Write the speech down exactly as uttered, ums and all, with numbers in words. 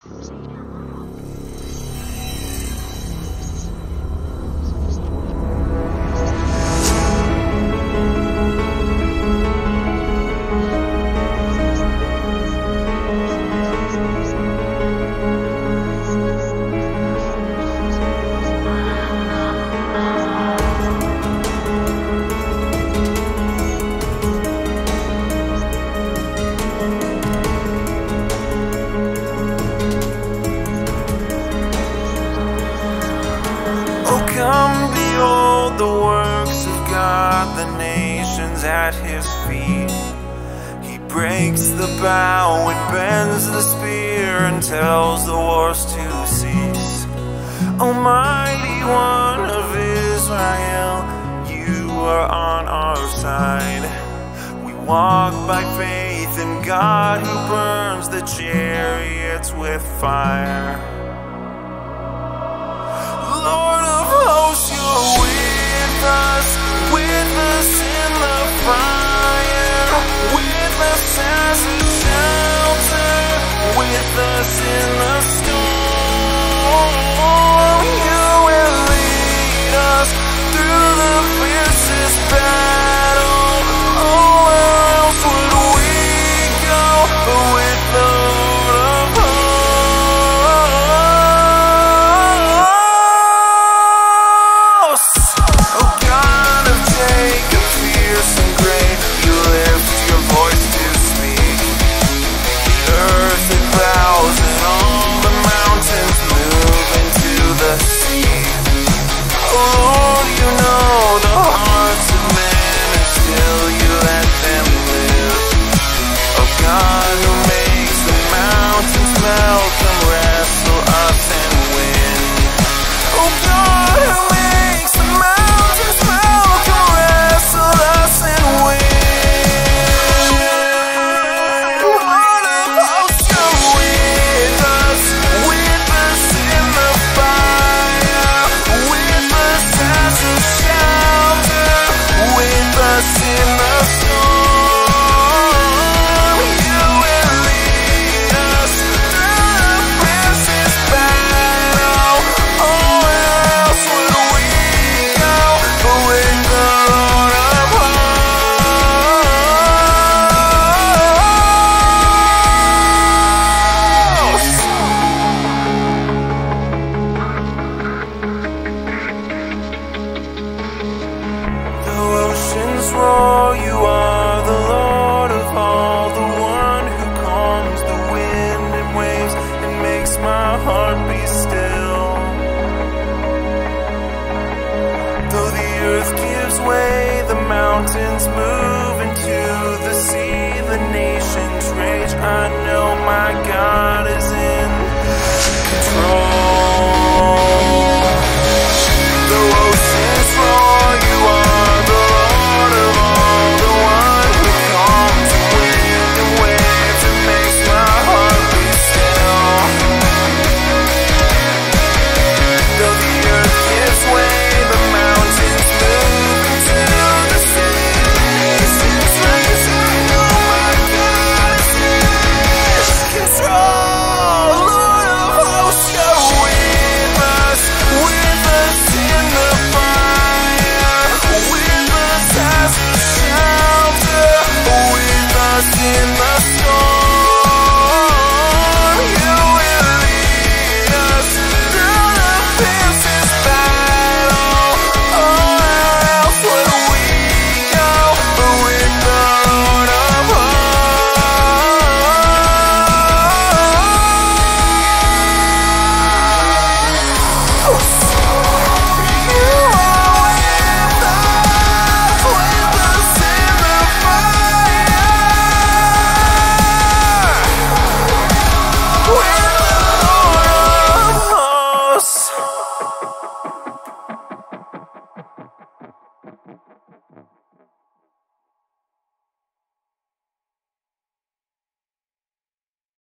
Come behold the works of God, the nations at his feet. He breaks the bow and bends the spear and tells the wars to cease. Almighty One of Israel, you are on our side. We walk by faith in God who burns the chariots with fire. Lord of hosts, you're with us, with us in the fire, with us as a shelter, with us in the storm. You will lead us through the fiercest battle. Oh, where else would we go but with the Lord of hosts? Oh,